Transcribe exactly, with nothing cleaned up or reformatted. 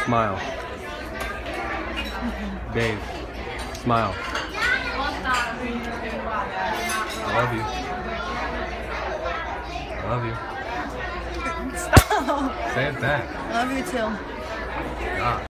Smile. Babe, smile. I love you. I love you. Stop. Say it back. I love you too. God.